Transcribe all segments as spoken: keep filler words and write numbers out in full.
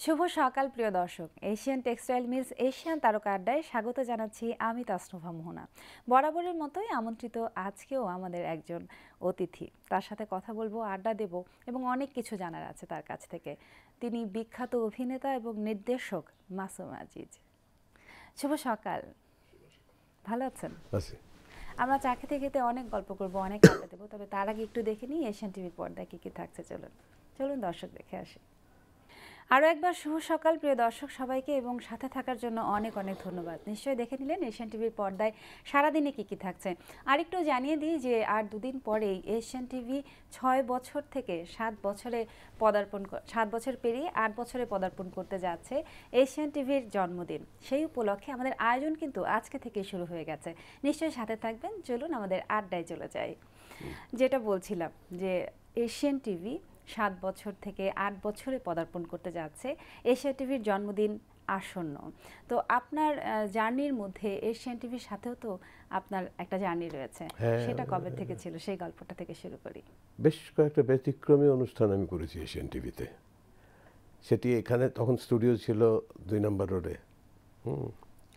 শুভ সকাল প্রিয় দর্শক, এশিয়ান টেক্সটাইল মিলস এশিয়ান তারকা আড্ডায় স্বাগত জানাচ্ছি আমি তাসনুভা মোহনা। বরাবরের মতোই আমন্ত্রিত আজকেও আমাদের একজন অতিথি, তার সাথে কথা বলবো, আড্ডা দেব এবং অনেক কিছু জানার আছে তার কাছ থেকে। তিনি বিখ্যাত অভিনেতা এবং নির্দেশক মাসুম আজিজ। শুভ সকাল, ভালো আছেন? আমরা চা খেতে খেতে অনেক গল্প করবো, অনেক আড্ডা দেবো, তবে তার আগে একটু দেখে নিই এশিয়ান টিভির পর্দায় কি কি থাকছে। চলুন চলুন দর্শক দেখে আসি। আরও একবার শুভ সকাল প্রিয় দর্শক সবাইকে, এবং সাথে থাকার জন্য অনেক অনেক ধন্যবাদ। নিশ্চয়ই দেখে নিলেন এশিয়ান টিভির পর্দায় সারাদিনে কী কী থাকছে। আর একটু জানিয়ে দিই যে আর দুদিন পরেই এশিয়ান টিভি ছয় বছর থেকে সাত বছরে পদার্পণ সাত বছর পেরিয়ে আট বছরে পদার্পণ করতে যাচ্ছে এশিয়ান টিভির জন্মদিন। সেই উপলক্ষে আমাদের আয়োজন কিন্তু আজকে থেকেই শুরু হয়ে গেছে। নিশ্চয়ই সাথে থাকবেন। চলুন আমাদের আড্ডায় চলে যাই। যেটা বলছিলাম যে এশিয়ান টিভি সাত বছর থেকে আট বছরে পদার্পণ করতে যাচ্ছে, এশিয়ান টিভির জন্মদিন আসন্ন। তো আপনার জার্নির মধ্যে এশিয়ান টিভির সাথেও তো আপনার একটা জার্নি রয়েছে, সেটা কবে থেকে ছিল, সেই গল্পটা থেকে শুরু করি। বেশ কয়েকটা ব্যতিক্রমী অনুষ্ঠান আমি করেছি এশিয়ান টিভিতে। সেটি এখানে তখন স্টুডিও ছিল দুই নম্বর রোডে। হুম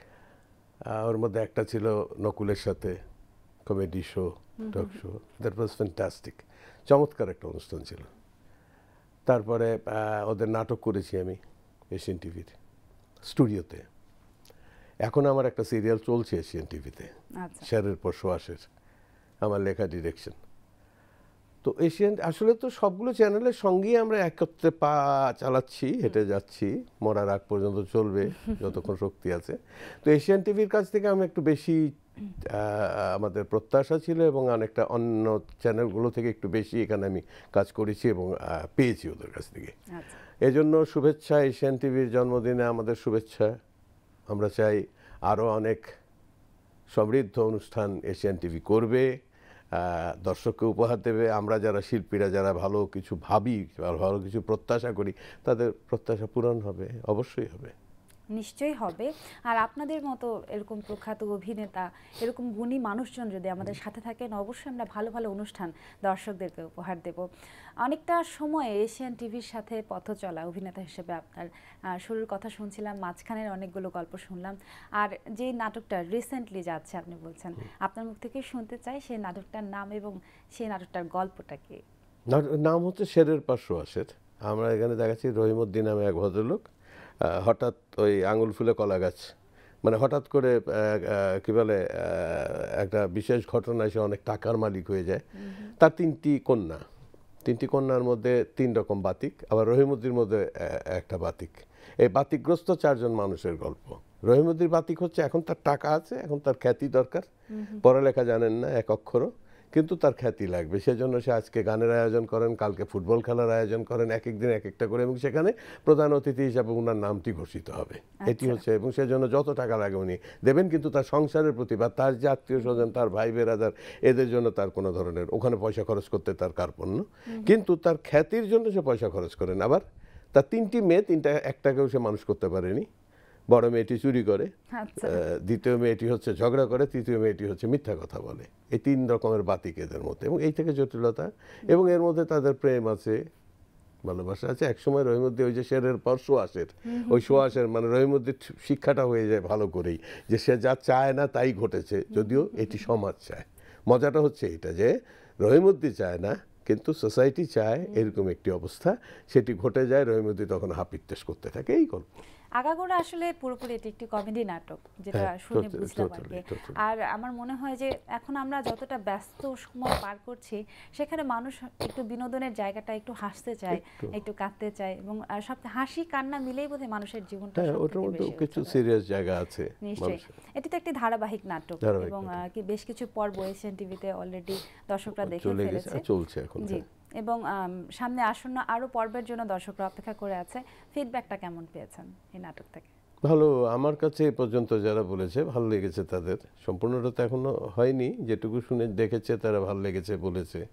ওর মধ্যে একটা ছিল নকুলের সাথে comedy show, talk show. That was fantastic, চমৎকার একটা অনুষ্ঠান ছিল। তারপরে ওদের নাটক করেছি আমি এশিয়ান টিভির স্টুডিওতে। এখন আমার একটা সিরিয়াল চলছে এশিয়ান টিভিতে, শেরের পর সোয়াশের, আমার লেখা ডিরেকশন। তো এশিয়ান আসলে তো সবগুলো চ্যানেলের সঙ্গেই আমরা একত্রে পা চালাচ্ছি, হেঁটে যাচ্ছি, মরার আগ পর্যন্ত চলবে যতক্ষণ শক্তি আছে। তো এশিয়ান টিভির কাছ থেকে আমি একটু বেশি আমাদের প্রত্যাশা ছিল, এবং অনেকটা অন্য চ্যানেলগুলো থেকে একটু বেশি এখানে আমি কাজ করেছি এবং পেয়েছি ওদের কাছ থেকে। এই জন্য শুভেচ্ছা, এশিয়ান টিভির জন্মদিনে আমাদের শুভেচ্ছা। আমরা চাই আরও অনেক সমৃদ্ধ অনুষ্ঠান এশিয়ান টিভি করবে, দর্শককে উপহার দেবে। আমরা যারা শিল্পীরা যারা ভালো কিছু ভাবি, ভালো কিছু প্রত্যাশা করি, তাদের প্রত্যাশা পূরণ হবে, অবশ্যই হবে, নিশ্চয়ই হবে। আর আপনাদের মতো এরকম প্রখ্যাত অভিনেতা, এরকম গুণী মানুষজন যদি আমাদের সাথে থাকেন, অবশ্যই আমরা ভালো ভালো অনুষ্ঠান দর্শকদেরকে উপহার দেব। অনেকটা সময় এশিয়ান টিভির সাথে পথ চলা অভিনেতা হিসেবে আপনার শুরুর কথা শুনছিলাম, মাঝখানের অনেকগুলো গল্প শুনলাম। আর যে নাটকটা রিসেন্টলি যাচ্ছে আপনি বলছেন, আপনার মুখ থেকে শুনতে চাই সেই নাটকটার নাম এবং সেই নাটকটার গল্পটা কি? নাম হচ্ছে শেরের পর সোয়াশের। আমরা এখানে দেখাচ্ছি রহিমউদ্দিন নামে এক ভদ্রলোক, হঠাৎ ওই আঙুল ফুলে কলা গাছ, মানে হঠাৎ করে কী বলে একটা বিশেষ ঘটনায় সে অনেক টাকার মালিক হয়ে যায়। তার তিনটি কন্যা, তিনটি কন্যার মধ্যে তিন রকম বাতিক, আবার রহিমউদ্দির মধ্যে একটা বাতিক। এই বাতিকগ্রস্ত চারজন মানুষের গল্প। রহিমউদ্দির বাতিক হচ্ছে এখন তার টাকা আছে, এখন তার খ্যাতি দরকার, পড়ালেখা জানেন না এক অক্ষরও, কিন্তু তার খ্যাতি লাগবে। সেজন্য সে আজকে গানের আয়োজন করেন, কালকে ফুটবল খেলার আয়োজন করেন, এক একদিন এক একটা করে, এবং সেখানে প্রধান অতিথি হিসাবে ওনার নামটি ঘোষিত হবে। এটি হচ্ছে, এবং সেজন্য যত টাকা লাগে উনি দেবেন, কিন্তু তার সংসারের প্রতি বা তার যে আত্মীয় স্বজন, তার ভাই বেরাদার, এদের জন্য তার কোনো ধরনের ওখানে পয়সা খরচ করতে তার কার্পণ্য, কিন্তু তার খ্যাতির জন্য সে পয়সা খরচ করেন। আবার তার তিনটি মেয়ে, তিনটা একটাকেও সে মানুষ করতে পারেনি। বড় মেয়েটি চুরি করে, দ্বিতীয় মেয়েটি হচ্ছে ঝগড়া করে, তৃতীয় মেয়েটি হচ্ছে মিথ্যা কথা বলে। এই তিন রকমের বাতিক এদের মধ্যে, এবং এই থেকে জটিলতা, এবং এর মধ্যে তাদের প্রেম আছে, ভালোবাসা আছে। একসময় রহিমউদ্দিন ওই যে শেরের পর সোয়াশের, ওই সোয়াশের মানে রহিমউদ্দিন শিক্ষাটা হয়ে যায় ভালো করেই, যে সে যা চায় না তাই ঘটেছে, যদিও এটি সমাজ চায়। মজাটা হচ্ছে এটা যে রহিমউদ্দিন চায় না, কিন্তু সোসাইটি চায়, এরকম একটি অবস্থা, সেটি ঘটে যায়। রহিমউদ্দিন তখন হাপিত্তেশ করতে থাকে। এই গল্প আগাগোড়া আসলে পুরোপুরি এটি একটি কমেডি নাটক, যেটা শুনে বুঝলাম আর কি। আর আমার মনে হয় যে এখন আমরা যতটা ব্যস্ত সময় পার করছি, সেখানে মানুষ একটু বিনোদনের জায়গাটা, একটু হাসতে চায়, একটু কাঁদতে চায়, এবং সব হাসি কান্না মিলেই বোধহয় মানুষের জীবনটা কিছু সিরিয়াস জায়গা আছে। নিশ্চয়ই এটি তো একটি ধারাবাহিক নাটক, এবং বেশ কিছু পর্ব এশিয়ান টিভিতে অলরেডি দর্শকরা দেখে ফেলেছে, চলছে এখন। জি, এবং সামনে আসন্ন আরো পর্বের জন্য দর্শকরা অপেক্ষা করে আছে। ফিডব্যাকটা কেমন পেয়েছেন এই নাটক থেকে? ভালো, আমার কাছে এ পর্যন্ত যারা বলেছে ভালো লেগেছে তাদের। সম্পূর্ণটা তো এখনো হয়নি, যেটুকু শুনে দেখেছে তারা ভালো লেগেছে বলেছে।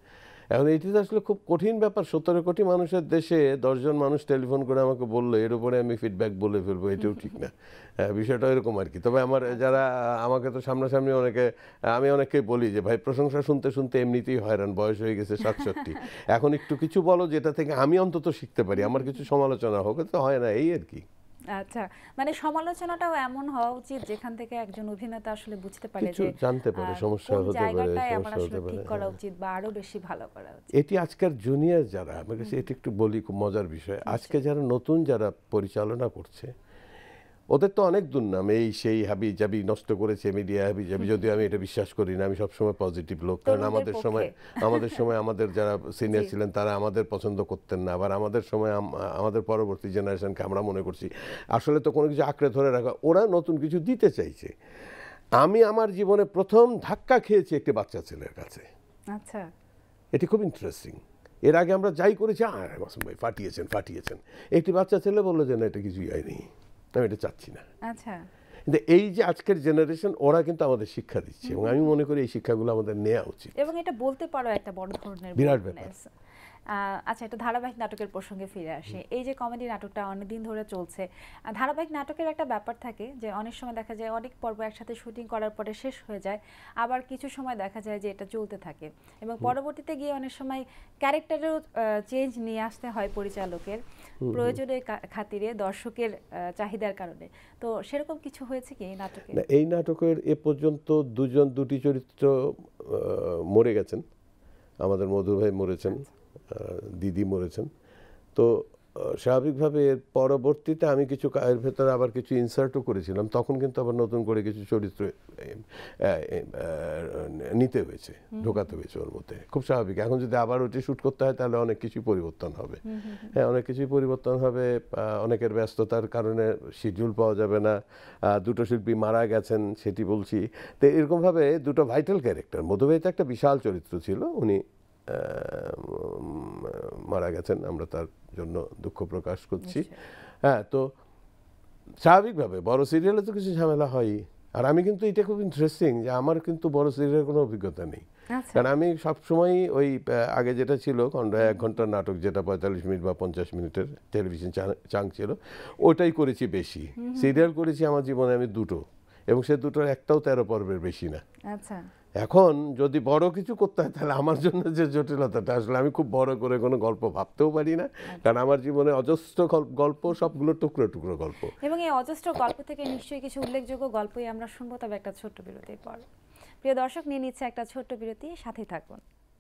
এখন এটি তো আসলে খুব কঠিন ব্যাপার। সতেরো কোটি মানুষের দেশে দশজন মানুষ টেলিফোন করে আমাকে বললো, এর উপরে আমি ফিডব্যাক বলে ফেলবো, এটাও ঠিক না। বিষয়টা এরকম আর কি। তবে আমার যারা আমাকে তো সামনাসামনি অনেকে, আমি অনেককেই বলি যে ভাই প্রশংসা শুনতে শুনতে এমনিতেই হয়রান, বয়স হয়ে গেছে সাতষট্টি, এখন একটু কিছু বলো যেটা থেকে আমি অন্তত শিখতে পারি, আমার কিছু সমালোচনা হোক, তো হয় না এই আর কি। আচ্ছা, মানে সমালোচনাটাও এমন হওয়া উচিত যেখান থেকে একজন অভিনেতা আসলে বুঝতে পারে কিছু যে জানতে পারে, সমস্যা হতে পারে, সমস্যা হতে পারে, ঠিক করা উচিত বা আরো বেশি ভালো করা উচিত। এটি আজকের জুনিয়র যারা, আমার কাছে এটি একটু বলি, খুব মজার বিষয়, আজকে যারা নতুন যারা পরিচালনা করছে, ওদের তো অনেক দুর্নাম, এই সেই হাবি জাবি নষ্ট করেছে মিডিয়া, হাবি জাবি, যদিও আমি এটা বিশ্বাস করি না, আমি সবসময় পজিটিভ লোক। কারণ আমাদের সময় আমাদের সময় আমাদের যারা সিনিয়র ছিলেন তারা আমাদের পছন্দ করতেন না, আবার আমাদের সময় আমাদের পরবর্তী জেনারেশনকে আমরা মনে করছি আসলে তো কোনো কিছু আঁকড়ে ধরে রাখা, ওরা নতুন কিছু দিতে চাইছে। আমি আমার জীবনে প্রথম ধাক্কা খেয়েছি একটি বাচ্চা ছেলের কাছে। আচ্ছা, এটি খুব ইন্টারেস্টিং। এর আগে আমরা যাই করেছি, আরে মাসুম ভাই ফাটিয়েছেন ফাটিয়েছেন, একটি বাচ্চা ছেলে বললো যে না এটা কিছুই হয়নি, আমি এটা চাচ্ছি না। আচ্ছা, কিন্তু এই যে আজকের জেনারেশন, ওরা কিন্তু আমাদের শিক্ষা দিচ্ছে, এবং আমি মনে করি এই শিক্ষাগুলো আমাদের নেওয়া উচিত, এবং এটা বলতে পারো একটা বড় ধরনের বিরাট ব্যাপার। আচ্ছা, একটা ধারাবাহিক নাটকের প্রসঙ্গে ফিরে আসে। এই যে কমেডি নাটকটা অনেকদিন ধরে চলছে, ধারাবাহিক নাটকের একটা ব্যাপার থাকে যে অনেক সময় দেখা যায় অনেক পর্ব একসাথে শুটিং করার পরে শেষ হয়ে যায়, আবার কিছু সময় দেখা যায় যে এটা চলতে থাকে, এবং পরবর্তীতে গিয়ে অনেক সময় ক্যারেক্টারেও চেঞ্জ নিয়ে আসতে হয় পরিচালকের প্রয়োজনের খাতিরে, দর্শকের চাহিদার কারণে। তো সেরকম কিছু হয়েছে কি এই নাটকে? এই নাটকের এ পর্যন্ত দুজন দুটি চরিত্র মরে গেছেন। আমাদের মধু ভাই মরেছেন, দিদি মরেছেন। তো স্বাভাবিকভাবে এর পরবর্তীতে আমি কিছু এর ভেতরে আবার কিছু ইনসার্টও করেছিলাম, তখন কিন্তু আবার নতুন করে কিছু চরিত্র নিতে হয়েছে, ঢোকাতে হয়েছে ওর মধ্যে, খুব স্বাভাবিক। এখন যদি আবার ওটি শ্যুট করতে হয় তাহলে অনেক কিছুই পরিবর্তন হবে। হ্যাঁ, অনেক কিছুই পরিবর্তন হবে, অনেকের ব্যস্ততার কারণে শিডিউল পাওয়া যাবে না, দুটো শিল্পী মারা গেছেন সেটি বলছি। তো এরকমভাবে দুটো ভাইটাল ক্যারেক্টার, মধু ভাই তো একটা বিশাল চরিত্র ছিল, উনি মারা গেছেন, আমরা তার জন্য দুঃখ প্রকাশ করছি। হ্যাঁ, তো স্বাভাবিকভাবে বড় সিরিয়ালে তো কিছু ঝামেলা হয়ই। আর আমি কিন্তু এটা খুব ইন্টারেস্টিং যে আমার কিন্তু বড় সিরিয়ালের কোনো অভিজ্ঞতা নেই, কারণ আমি সবসময় ওই আগে যেটা ছিল এক ঘন্টার নাটক, যেটা পঁয়তাল্লিশ মিনিট বা পঞ্চাশ মিনিটের টেলিভিশন চাঙ্ক ছিল, ওটাই করেছি বেশি। সিরিয়াল করেছি আমার জীবনে আমি দুটো, এবং সে দুটোর একটাও তেরো পর্বের বেশি না। আচ্ছা, এখন যদি বড় কিছু করতে হয় তাহলে আমার জন্য যে জটিলতাটা, আসলে আমি খুব বড় করে কোনো গল্প ভাবতেও পারি না, কারণ আমার জীবনে অজস্র গল্প, সবগুলো টুকরো টুকরো গল্প। এবং এই অজস্র গল্প থেকে নিশ্চয়ই কিছু উল্লেখযোগ্য গল্পই আমরা শুনবো, তবে একটা ছোট্ট বিরতির পর। প্রিয় দর্শক, নিয়ে নিচ্ছে একটা ছোট্ট বিরতি, সাথে থাকুন।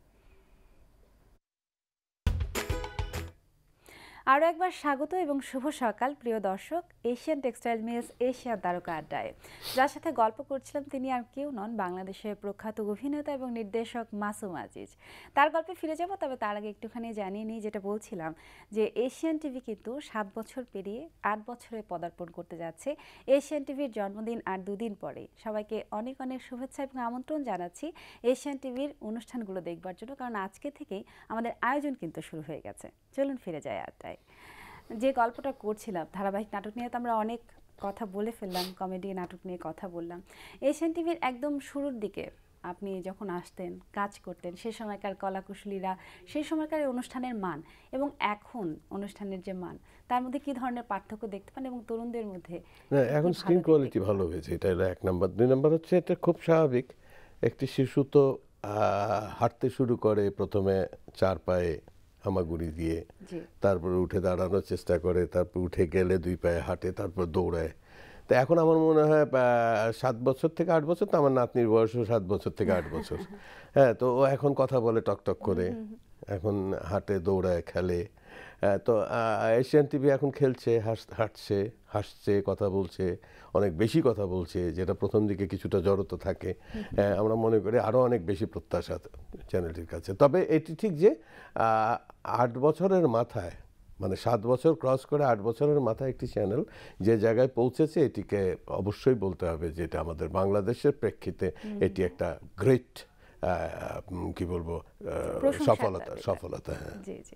আরও একবার স্বাগত এবং শুভ সকাল প্রিয় দর্শক, এশিয়ান টেক্সটাইল মিলস এশিয়ান তারকা আড্ডায়। যার সাথে গল্প করছিলাম তিনি আর কেউ নন, বাংলাদেশের প্রখ্যাত অভিনেতা এবং নির্দেশক মাসুম আজিজ। তার গল্পে ফিরে যাব, তবে তার আগে একটুখানি জানিয়ে নিই, যেটা বলছিলাম যে এশিয়ান টিভি কিন্তু সাত বছর পেরিয়ে আট বছরে পদার্পণ করতে যাচ্ছে। এশিয়ান টিভির জন্মদিন আর দুদিন পরে। সবাইকে অনেক অনেক শুভেচ্ছা এবং আমন্ত্রণ জানাচ্ছি এশিয়ান টিভির অনুষ্ঠানগুলো দেখবার জন্য, কারণ আজকে থেকেই আমাদের আয়োজন কিন্তু শুরু হয়ে গেছে। চলুন ফিরে যাই আড্ডায়। যে গল্পটা করছিলাম, ধারাবাহিক নাটক নিয়ে তো আমরা অনেক কথা বলে ফেললাম, কমেডি নাটক নিয়ে কথা বললাম। এশিয়ান টিভির একদম শুরুর দিকে আপনি যখন আসতেন, কাজ করতেন, সে সময়কার কলাকুশলীরা, সেই সময়কার অনুষ্ঠানের মান এবং এখন অনুষ্ঠানের যে মান, তার মধ্যে কি ধরনের পার্থক্য দেখতে পান, এবং তরুণদের মধ্যে? এখন স্ক্রিন কোয়ালিটি ভালো হয়েছে, এটা এক নাম্বার। দুই নাম্বার হচ্ছে এটা খুব স্বাভাবিক, একটি শিশু তো হাঁটতে শুরু করে প্রথমে চার পায়ে হামাগুড়ি দিয়ে, তারপরে উঠে দাঁড়ানোর চেষ্টা করে, তারপর উঠে গেলে দুই পায়ে হাঁটে, তারপর দৌড়ায়। তো এখন আমার মনে হয় সাত বছর থেকে আট বছর, তো আমার নাতনির বয়সও সাত বছর থেকে আট বছর। হ্যাঁ, তো ও এখন কথা বলে টকটক করে, এখন হাঁটে, দৌড়ায়, খেলে। তো এশিয়ান টিভি এখন খেলছে, হাঁটছে, হাসছে, কথা বলছে, অনেক বেশি কথা বলছে, যেটা প্রথম দিকে কিছুটা জড়তা থাকে। আমরা মনে করি আরও অনেক বেশি প্রত্যাশা চ্যানেলটির কাছে। তবে এটি ঠিক যে আট বছরের মাথায়, মানে সাত বছর ক্রস করে আট বছরের মাথায় একটি চ্যানেল যে জায়গায় পৌঁছেছে, এটিকে অবশ্যই বলতে হবে যে এটা আমাদের বাংলাদেশের প্রেক্ষিতে এটি একটা গ্রেট, কি বলবো, সফলতা সফলতা হ্যাঁ, জি জি,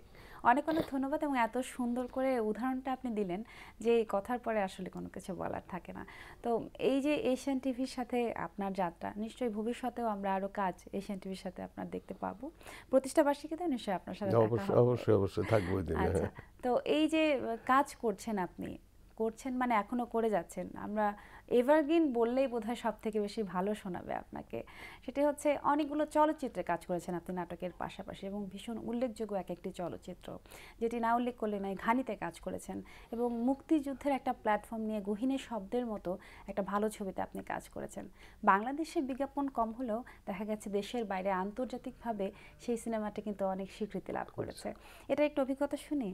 অনেক অনেক ধন্যবাদ এবং এত সুন্দর করে উদাহরণটা আপনি দিলেন যে এই কথার পরে আসলে কোনো কিছু বলার থাকে না। তো এই যে এশিয়ান টিভির সাথে আপনার যাত্রা, নিশ্চয়ই ভবিষ্যতেও আমরা আরো কাজ এশিয়ান টিভির সাথে আপনার দেখতে পাবো। প্রতিষ্ঠা বার্ষিকীতে নিশ্চয়ই আপনার সাথে দেখা অবশ্যই হবে। অবশ্যই অবশ্যই থাকবো ওই দিনে। আচ্ছা, তো এই যে কাজ করছেন আপনি, করছেন মানে এখনো করে যাচ্ছেন, আমরা এভারগ্রিন বললেই বোধহয় সব থেকে বেশি ভালো শোনাবে আপনাকে। সেটি হচ্ছে অনেকগুলো চলচ্চিত্রে কাজ করেছেন আপনি নাটকের পাশাপাশি, এবং ভীষণ উল্লেখযোগ্য এক একটি চলচ্চিত্র, যেটি না উল্লেখ করলে নয়, ঘানিতে কাজ করেছেন, এবং মুক্তিযুদ্ধের একটা প্ল্যাটফর্ম নিয়ে গহীনের শব্দের মতো একটা ভালো ছবিতে আপনি কাজ করেছেন। বাংলাদেশের বিজ্ঞাপন কম হলেও দেখা গেছে দেশের বাইরে আন্তর্জাতিকভাবে সেই সিনেমাটি কিন্তু অনেক স্বীকৃতি লাভ করেছে। এটা একটু অভিজ্ঞতা শুনি।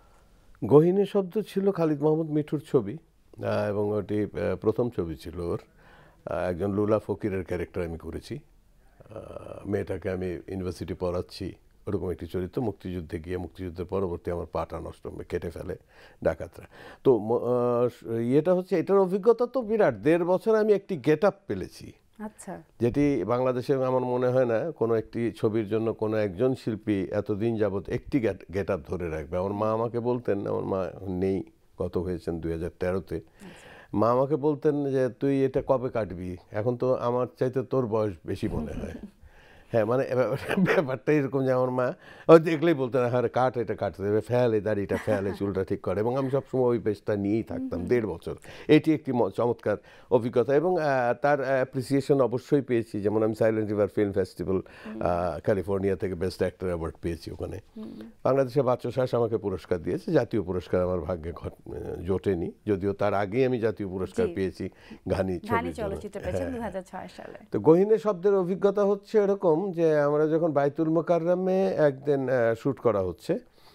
গহীনের শব্দ ছিল খালিদ মাহমুদ মিঠুর ছবি, আহ, এবং ওটি আহ, প্রথম ছবি ছিল ওর। আহ, একজন লুলা ফকিরের ক্যারেক্টার আমি করেছি। আহ, মেয়েটাকে আমি ইউনিভার্সিটি পড়াচ্ছি, ওরকম একটি চরিত্র। মুক্তিযুদ্ধে গিয়ে মুক্তিযুদ্ধের পরবর্তী আমার পাটা নষ্ট কেটে ফেলে ডাকাতরা। তো ম- আহ, ইয়েটা হচ্ছে, এটার অভিজ্ঞতা তো বিরাট। দেড় বছর আমি একটি গেট আপ পেলেছি, আচ্ছা, যেটি বাংলাদেশে আমার মনে হয় না কোনো একটি ছবির জন্য কোনো একজন শিল্পী এতদিন যাবৎ একটি গেট আপ ধরে রাখবে। আমার মা আমাকে বলতেন, আমার মা নেই, গত হয়েছেন দুই হাজার তেরোতে, মা আমাকে বলতেন যে তুই এটা কবে কাটবি, এখন তো আমার চাইতে তোর বয়স বেশি মনে হয়। হ্যাঁ, মানে ব্যাপারটা এরকম যে আমার মা ও দেখলেই বলতেন হ্যাঁ কাট, এটা কাটতে দেবে, ফেল এই দাড়িটা, ফেল এই চুলটা ঠিক করে, এবং আমি সবসময় ওই পেজটা নিয়েই থাকতাম দেড় বছর। এটি একটি চমৎকার অভিজ্ঞতা, এবং তার অ্যাপ্রিসিয়েশন অবশ্যই পেয়েছি। যেমন আমি silent river film festival California থেকে বেস্ট অ্যাক্টর অ্যাওয়ার্ড পেয়েছি ওখানে। বাংলাদেশের বাচ্চাশ্বাস আমাকে পুরস্কার দিয়েছে, জাতীয় পুরস্কার আমার ভাগ্যে জোটেনি, যদিও তার আগেই আমি জাতীয় পুরস্কার পেয়েছি ঘানি চলচ্চিত্র পেয়েছেন দুই হাজার ছয় সালে। তো গহীনের শব্দের অভিজ্ঞতা হচ্ছে এরকম যে আমরা যখন বাইতুল মোকাররমে একদিন শ্যুট করা হচ্ছে,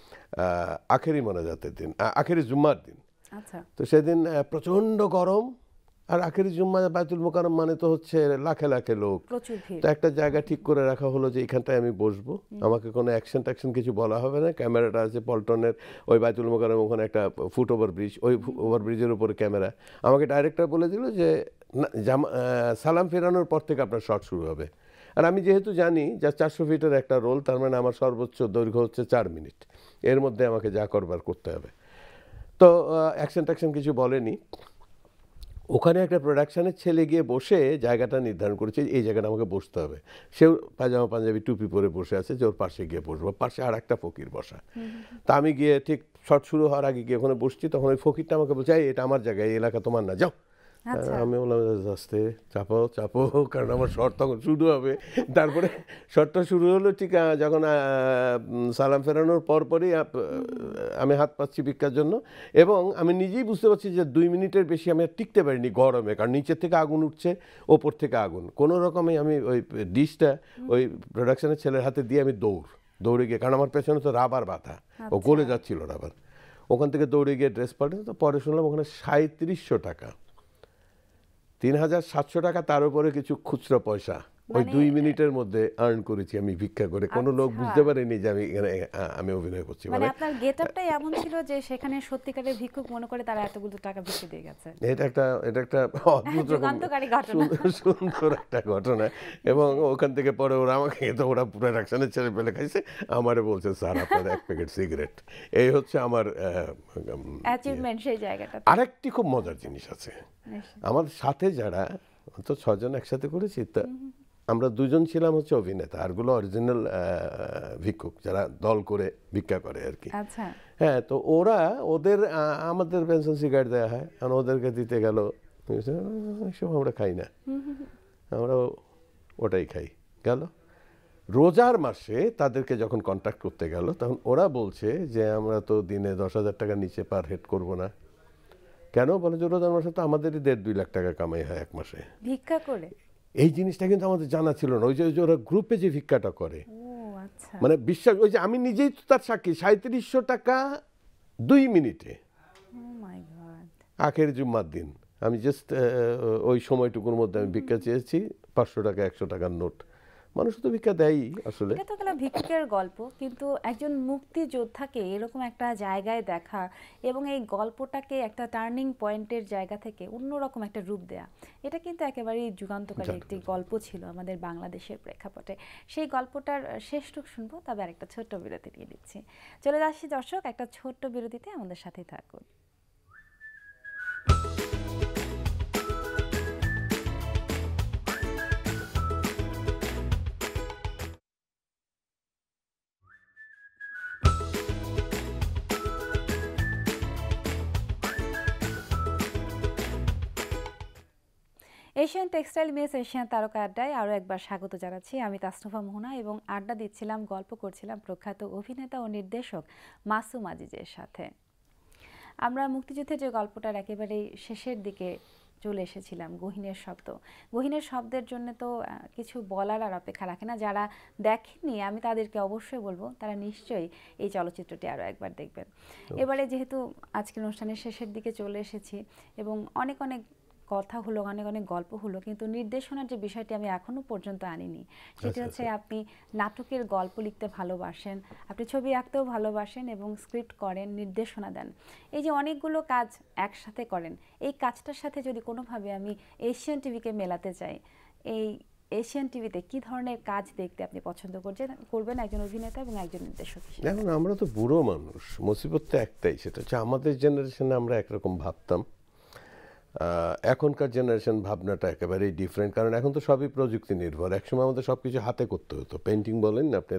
আখেরি মোনাজাতের দিন, আখেরি জুম্মার দিন। আচ্ছা, তো সেদিন প্রচণ্ড গরম, আর আখেরি জুম্মা বাইতুল মোকাররম মানে তো হচ্ছে লাখে লাখে লোক। তো একটা জায়গা ঠিক করে রাখা হলো যে এখানটায় আমি বসবো, আমাকে কোনো অ্যাকশন ট্যাকশন কিছু বলা হবে না। ক্যামেরাটা আছে পল্টনের ওই বাইতুল মোকাররম, ওখানে একটা ফুট ওভার ব্রিজ, ওই ওভার ব্রিজের উপরে ক্যামেরা। আমাকে ডাইরেক্টর বলে দিল যে সালাম ফেরানোর পর থেকে আপনার শট শুরু হবে। আর আমি যেহেতু জানি যা চারশো ফিটের একটা রোল, তার মানে আমার সর্বোচ্চ দৈর্ঘ্য হচ্ছে চার মিনিট, এর মধ্যে আমাকে যা করবার করতে হবে। তো অ্যাকশন ট্যাকশন কিছু বলেনি। ওখানে একটা প্রোডাকশানের ছেলে গিয়ে বসে জায়গাটা নির্ধারণ করেছে, এই জায়গাটা আমাকে বসতে হবে। সেও পায়জামা পাঞ্জাবি টুপি পরে বসে আছে যে ওর পাশে গিয়ে বসবো, পাশে আর একটা ফকির বসা। তা আমি গিয়ে ঠিক শট শুরু হওয়ার আগে গিয়ে ওখানে বসছি, তখন ওই ফকিরটা আমাকে বলছে এই এটা আমার জায়গা, এই এলাকা তোমার না, যাও। আমি বললাম আস্তে চাপো চাপো, কারণ আমার শট তখন শুরু হবে। তারপরে শটটা শুরু হলো ঠিক যখন সালাম ফেরানোর পরপরই আমি হাত পাচ্ছি ভিক্ষার জন্য, এবং আমি নিজেই বুঝতে পারছি যে দুই মিনিটের বেশি আমি টিকতে পারিনি গরমে, কারণ নিচের থেকে আগুন উঠছে, ওপর থেকে আগুন। কোনো রকমে আমি ওই ডিশটা ওই প্রোডাকশনের ছেলের হাতে দিয়ে আমি দৌড় দৌড়ে গিয়ে, কারণ আমার পেছনে তো রাবার বাঁধা, ও গলে যাচ্ছিল রাবার, ওখান থেকে দৌড়ে গিয়ে ড্রেস পাল্টে। তো পরে শুনলাম ওখানে সাঁত্রিশশো টাকা, তিন হাজার সাতশো টাকা, তার উপরে কিছু খুচরো পয়সা ওই দুই মিনিটের মধ্যে আর্ন করেছি আমি ভিক্ষা করে। কোনো লোক বুঝতে পারেনি যে আমি এখানে আমি অভিনয় করছি। মানে আপনার গেটআপটাই এমন ছিল যে সেখানে সত্যিকারের ভিক্ষুক মনে করে তারা এতগুলো টাকা ভিক্ষা দিয়ে গেছে। এটা একটা এটা একটা অদ্ভুত রকম সুন্দর একটা ঘটনা। এবং ওখান থেকে পরে ওরা আমাকে, তো ওরা পুরো অ্যাকশনের ছেলে পেলে খাইছে, আমারে বলছে স্যার আপনার এক প্যাকেট সিগারেট। এই হচ্ছে আমার অ্যাচিভমেন্ট সেই জায়গাটা। আরেকটি খুব মজার জিনিস আছে, আমার সাথে যারা তো ছজন একসাথে করেছি, তা আমরা দুজন ছিলাম হচ্ছে অভিনেতা, আরগুলো অরিজিনাল ভিক্ষুক যারা দল করে ভিক্ষা করে আর কি। আচ্ছা, হ্যাঁ, তো ওরা ওদের আমাদের পেনশন সিগারেট দেওয়া হয়, কারণ ওদেরকে দিতে গেল সব আমরা খাই না, আমরা ওটাই খাই। গেল রোজার মাসে তাদেরকে যখন কন্ট্যাক্ট করতে গেল, তখন ওরা বলছে যে আমরা তো দিনে দশ হাজার টাকার নিচে পার হেড করব না। কেন বলে যে রোজার মাসে তো আমাদেরই দেড় দুই লাখ টাকা কামাই হয় এক মাসে ভিক্ষা করে। এই জিনিসটা কিন্তু আমাদের জানা ছিল না। ওই যে ওরা গ্রুপে যে ভিক্ষাটা করে, মানে বিশ্বাস, ওই যে আমি নিজেই তো তার সাক্ষী, সাঁত্রিশশো টাকা দুই মিনিটে আখের জুম্মার দিন। আমি জাস্ট ওই সময়টুকুর মধ্যে আমি ভিক্ষা চেয়েছি, পাঁচশো টাকা একশো টাকার নোট মানুষ তো ভিক্ষা দেয়ই আসলে। এটা তো গেল ভিক্ষুকের গল্প, কিন্তু একজন মুক্তিযোদ্ধাকে এরকম একটা জায়গায় দেখা এবং এই গল্পটাকে একটা টার্নিং পয়েন্টের জায়গা থেকে অন্যরকম একটা রূপ দেয়া, এটা কিন্তু একেবারেই যুগান্তকারী একটি গল্প ছিল আমাদের বাংলাদেশের প্রেক্ষাপটে। সেই গল্পটার শেষটুক শুনবো, তবে আরেকটা ছোট্ট বিরতি নিয়ে নিচ্ছি। চলে যাচ্ছি দর্শক একটা ছোট্ট বিরতিতে, আমাদের সাথেই থাকুন। এশিয়ান টেক্সটাইল মিলস এশিয়ান তারকা আড্ডায় আরও একবার স্বাগত জানাচ্ছি। আমি তাসনুভা মোহনা, এবং আড্ডা দিচ্ছিলাম, গল্প করছিলাম প্রখ্যাত অভিনেতা ও নির্দেশক মাসুম আজিজের সাথে। আমরা মুক্তিযুদ্ধের যে গল্পটার একেবারেই শেষের দিকে চলে এসেছিলাম, গহীনের শব্দ। গহীনের শব্দের জন্য তো কিছু বলার আর অপেক্ষা রাখে না। যারা দেখেননি আমি তাদেরকে অবশ্যই বলবো তারা নিশ্চয়ই এই চলচ্চিত্রটি আরও একবার দেখবেন। এবারে যেহেতু আজকের অনুষ্ঠানের শেষের দিকে চলে এসেছি এবং অনেক অনেক কথা হলো, অনেক অনেক গল্প হলো, কিন্তু নির্দেশনার যে বিষয়টি আমি এখনো পর্যন্ত আনিনি, সেটি হচ্ছে আপনি নাটকের গল্প লিখতে ভালোবাসেন, আপনি ছবি আঁকতেও ভালোবাসেন এবং স্ক্রিপ্ট করেন, নির্দেশনা দেন। এই যে অনেকগুলো কাজ একসাথে করেন, এই কাজটার সাথে যদি কোনোভাবে আমি এশিয়ান টিভিকে মেলাতে চাই, এই এশিয়ান টিভিতে কি ধরনের কাজ দেখতে আপনি পছন্দ করছেন করবেন একজন অভিনেতা এবং একজন নির্দেশক হিসেবে? এখন আমরা তো বুড়ো মানুষ, মুসিবত তো একটাই, সেটা হচ্ছে আমাদের জেনারেশনে আমরা একরকম ভাবতাম, এখনকার জেনারেশন ভাবনাটা একেবারেই ডিফারেন্ট। কারণ এখন তো সবই প্রযুক্তি নির্ভর। একসময় আমাদের সব কিছু হাতে করতে হতো, পেন্টিং বলেন, আপনার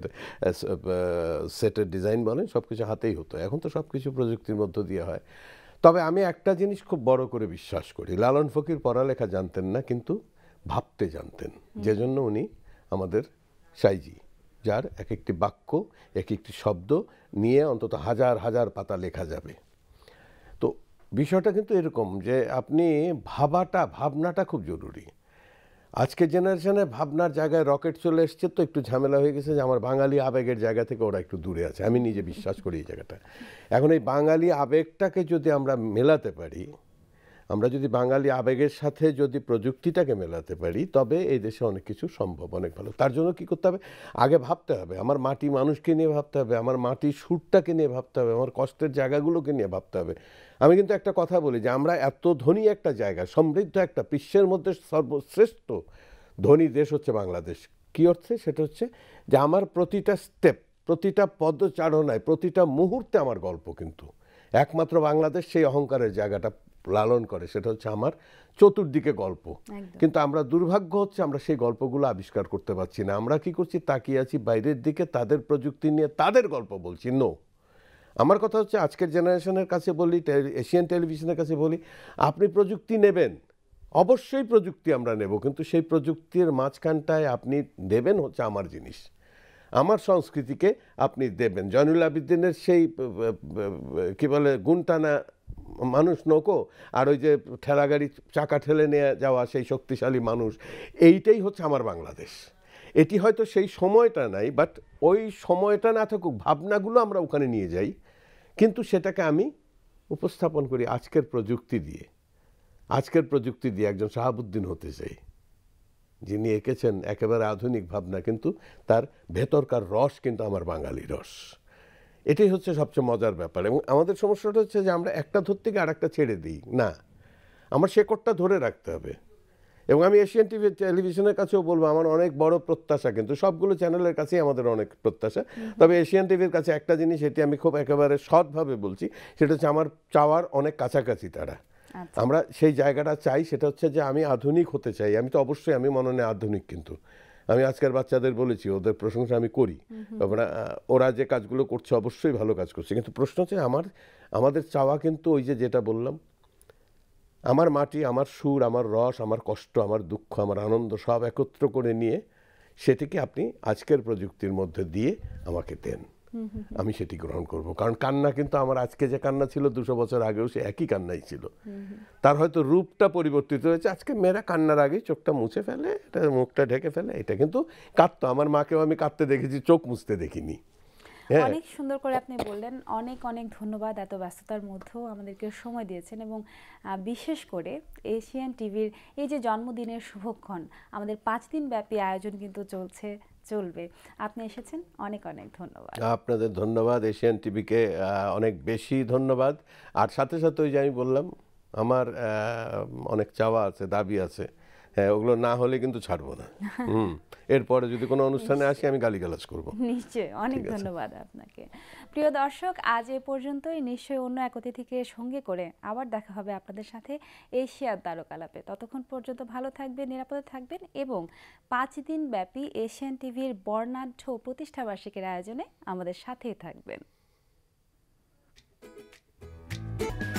সেটের ডিজাইন বলেন, সব কিছু হাতেই হতো। এখন তো সব কিছু প্রযুক্তির মধ্য দিয়ে হয়। তবে আমি একটা জিনিস খুব বড় করে বিশ্বাস করি, লালন ফকির পড়ালেখা জানতেন না, কিন্তু ভাবতে জানতেন, যে জন্য উনি আমাদের সাইজি, যার এক একটি বাক্য, এক একটি শব্দ নিয়ে অন্তত হাজার হাজার পাতা লেখা যাবে। তো বিষয়টা কিন্তু এরকম যে আপনি ভাবাটা, ভাবনাটা খুব জরুরি। আজকের জেনারেশনে ভাবনার জায়গায় রকেট চলে এসছে, তো একটু ঝামেলা হয়ে গেছে যে আমার বাঙালি আবেগের জায়গা থেকে ওরা একটু দূরে আছে। আমি নিজে বিশ্বাস করি এই জায়গাটা। এখন এই বাঙালি আবেগটাকে যদি আমরা মেলাতে পারি, আমরা যদি বাঙালি আবেগের সাথে যদি প্রযুক্তিটাকে মেলাতে পারি, তবে এই দেশে অনেক কিছু সম্ভব, অনেক ভালো। তার জন্য কি করতে হবে? আগে ভাবতে হবে, আমার মাটি মানুষকে নিয়ে ভাবতে হবে, আমার মাটির সুরটাকে নিয়ে ভাবতে হবে, আমার কষ্টের জায়গাগুলোকে নিয়ে ভাবতে হবে। আমি কিন্তু একটা কথা বলি যে আমরা এত ধনী একটা জায়গা, সমৃদ্ধ একটা, বিশ্বের মধ্যে সর্বশ্রেষ্ঠ ধনী দেশ হচ্ছে বাংলাদেশ। কী অর্থে? সেটা হচ্ছে যে আমার প্রতিটা স্টেপ, প্রতিটা পদচারণায়, প্রতিটা মুহূর্তে আমার গল্প। কিন্তু একমাত্র বাংলাদেশ সেই অহংকারের জায়গাটা লালন করে, সেটা হচ্ছে আমার চতুর্দিকে গল্প। কিন্তু আমরা দুর্ভাগ্য হচ্ছে আমরা সেই গল্পগুলো আবিষ্কার করতে পারছি না। আমরা কি করছি? তাকিয়ে আছি বাইরের দিকে, তাদের প্রযুক্তি নিয়ে তাদের গল্প বলছি। নো, আমার কথা হচ্ছে আজকের জেনারেশনের কাছে বলি, এশিয়ান টেলিভিশনের কাছে বলি, আপনি প্রযুক্তি নেবেন, অবশ্যই প্রযুক্তি আমরা নেব, কিন্তু সেই প্রযুক্তির মাঝখানটায় আপনি দেবেন হচ্ছে আমার জিনিস, আমার সংস্কৃতিকে আপনি দেবেন। জয়নুল আবেদিনের সেই কী বলে গুণটানা মানুষ নৌকো, আর ওই যে ঠেলাগাড়ি চাকা ঠেলে নিয়ে যাওয়া সেই শক্তিশালী মানুষ, এইটাই হচ্ছে আমার বাংলাদেশ। এটি হয়তো সেই সময়টা নাই, বাট ওই সময়টা না থাকুক, ভাবনাগুলো আমরা ওখানে নিয়ে যাই, কিন্তু সেটাকে আমি উপস্থাপন করি আজকের প্রযুক্তি দিয়ে। আজকের প্রযুক্তি দিয়ে একজন শাহাবুদ্দিন হতে চাই, যিনি এঁকেছেন একেবারে আধুনিক ভাবনা, কিন্তু তার ভেতরকার রস কিন্তু আমার বাঙালি রস। এটাই হচ্ছে সবচেয়ে মজার ব্যাপার। এবং আমাদের সমস্যাটা হচ্ছে যে আমরা একটা ধরতে গিয়ে আর একটা ছেড়ে দিই না, আমার শেকড়টা ধরে রাখতে হবে। এবং আমি এশিয়ান টিভি টেলিভিশনের কাছেও বলবো, আমার অনেক বড় প্রত্যাশা, কিন্তু সবগুলো চ্যানেলের কাছেই আমাদের অনেক প্রত্যাশা, তবে এশিয়ান টিভির কাছে একটা জিনিস, এটি আমি খুব একেবারে সৎভাবে বলছি, সেটা হচ্ছে আমার চাওয়ার অনেক কাছাকাছি তারা। আমরা সেই জায়গাটা চাই, সেটা হচ্ছে যে আমি আধুনিক হতে চাই। আমি তো অবশ্যই, আমি মননে আধুনিক, কিন্তু আমি আজকের বাচ্চাদের বলেছি, ওদের প্রশংসা আমি করি, ওরা ওরা যে কাজগুলো করছে অবশ্যই ভালো কাজ করছে, কিন্তু প্রশ্ন হচ্ছে আমার আমাদের চাওয়া কিন্তু ওই যে যেটা বললাম, আমার মাটি, আমার সুর, আমার রস, আমার কষ্ট, আমার দুঃখ, আমার আনন্দ সব একত্র করে নিয়ে সেটিকে আপনি আজকের প্রযুক্তির মধ্যে দিয়ে আমাকে দেন, আমি সেটি গ্রহণ করব। কারণ কান্না কিন্তু আমার আজকে যে কান্না ছিল দুশো বছর আগেও সে একই কান্নাই ছিল, তার হয়তো রূপটা পরিবর্তিত হয়েছে। আজকে মেয়েরা কান্নার আগেই চোখটা মুছে ফেলে, এটা মুখটা ঢেকে ফেলে, এটা কিন্তু কাঁদতো। আমার মাকেও আমি কাঁদতে দেখেছি, চোখ মুছতে দেখিনি। হ্যাঁ অনেক সুন্দর করে আপনি বললেন। অনেক অনেক ধন্যবাদ, এত ব্যস্ততার মধ্যেও আমাদেরকে সময় দিয়েছেন এবং আহ, বিশেষ করে এশিয়ান টিভির এই যে জন্মদিনের শুভক্ষণ, আমাদের পাঁচ দিন ব্যাপী আয়োজন কিন্তু চলছে, চলবে। আপনি এসেছেন, অনেক অনেক ধন্যবাদ। আপনাদের ধন্যবাদ, এশিয়ান টিভিকে অনেক বেশি ধন্যবাদ। আর সাথে সাথে ওই যে আমি বললাম আমার আহ, অনেক চাওয়া আছে, দাবি আছে, হ্যাঁ ওগুলো না হলে কিন্তু ছাড়বো না। হুম এরপরে যদি কোনো অনুষ্ঠানে আসি আমি গালিগালাজ করব। নিশ্চয়ই, অনেক ঠিক আছে। ধন্যবাদ আপনাকে। প্রিয় দর্শক, আজ এ পর্যন্তই। নিশ্চয়ই অন্য এক অতিথিকে সঙ্গে করে আবার দেখা হবে আপনাদের সাথে এশিয়ার তারকালাপে। ততক্ষণ পর্যন্ত ভালো থাকবেন, নিরাপদে থাকবেন এবং পাঁচ দিন ব্যাপী এশিয়ান টিভির বর্ণাঢ্য প্রতিষ্ঠাবার্ষিকীর আয়োজনে আমাদের সাথেই থাকবেন।